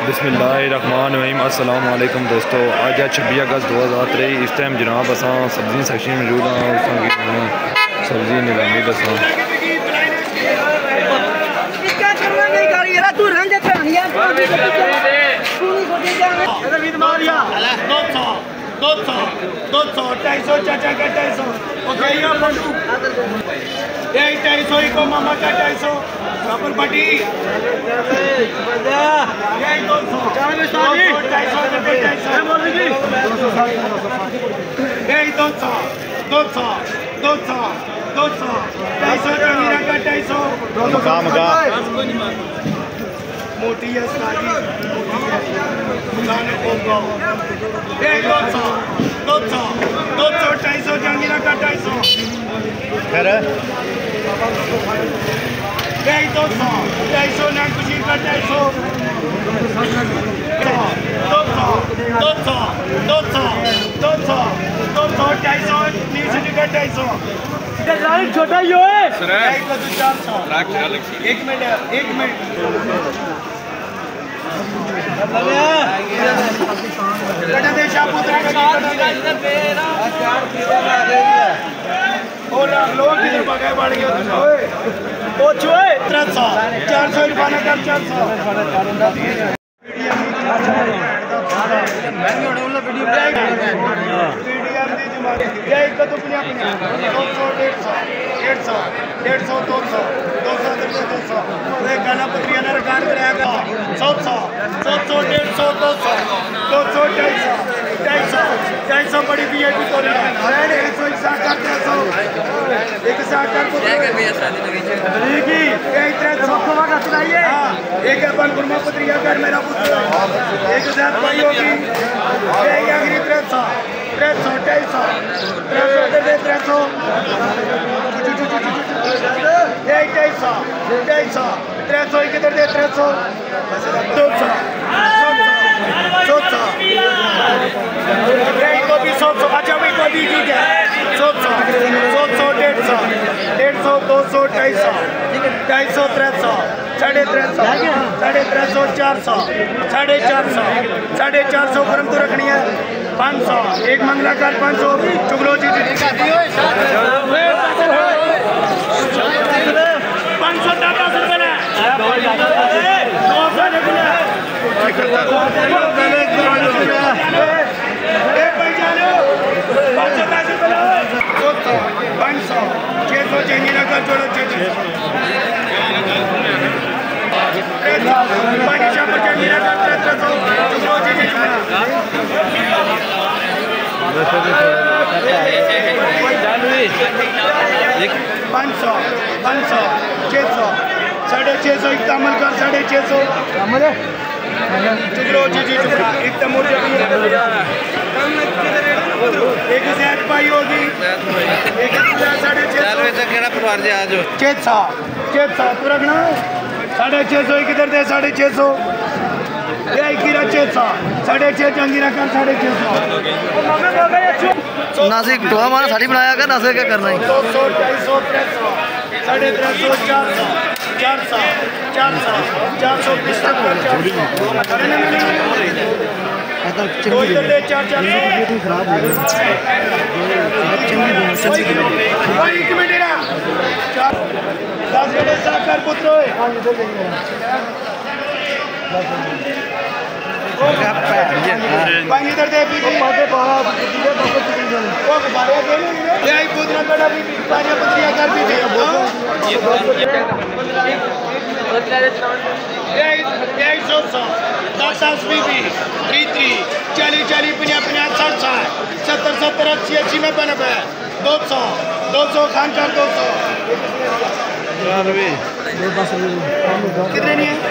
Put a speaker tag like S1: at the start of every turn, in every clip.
S1: बिस्मिल्लाहिर्रहमानिर्रहीम। अस्सलाम वालेकुम दोस्तों, आज 26 अगस्त 2023। इस टाइम जनाब असा सब्जी सेक्शन में मौजूद हाँ। सब्जी नीलामी दसा
S2: को मामा का 250 कापर पट्टी 250 मोटी है सारी दुकान को 250 जंगीरा का 250
S1: खैर
S2: 250 नाक बशीर का 250 छोटा ही है एक मिनट और लोग किधर बगाए बढ़ गए 400 रुपया कर 250 बड़ी वीआईपी तो एक अपन गुरमा पत्रिका कर मेरा पुत्र 1000 भाई होगी 300 किधर दे 300 को भी 100 अच्छा भाई को भी ठीक है 100 150 200 250 300 400 450 गरम तो रखनी है 500 एक मंगला कर 500 चुगलो जी 500 टाका से बना 600 जंगीरा का जोड़ो $600 इकतामल कर 650 चुगलो जी एकदम 1000 पाई होगी 600 तू रखना 650 किधर दे 650 650 जंगीरा कर 650
S3: नासिक टोहा मारा साड़ी बनाया कर नासिक क्या करना है
S2: 200 250 350 400 में बने 200 खान कर 200 कितने नहीं है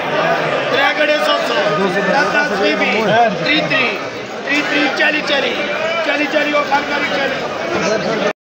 S2: 3 40 और खान कर